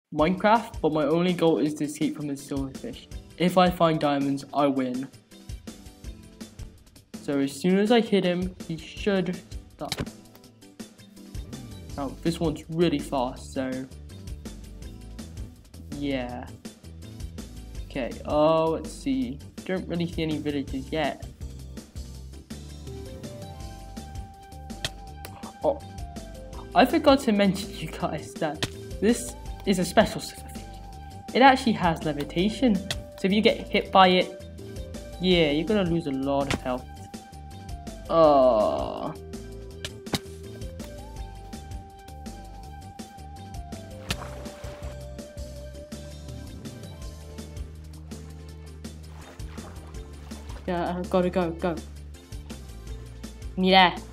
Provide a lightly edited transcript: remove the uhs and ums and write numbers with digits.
Minecraft, but my only goal is to escape from the silverfish. If I find diamonds, I win. So as soon as I hit him, he should stop. Now this one's really fast, so yeah. Okay, let's see. Don't really see any villages yet. Oh, I forgot to mention you guys that this is a special silverfish. It actually has levitation, so if you get hit by it, yeah, you're gonna lose a lot of health. Yeah, I gotta go. Me there.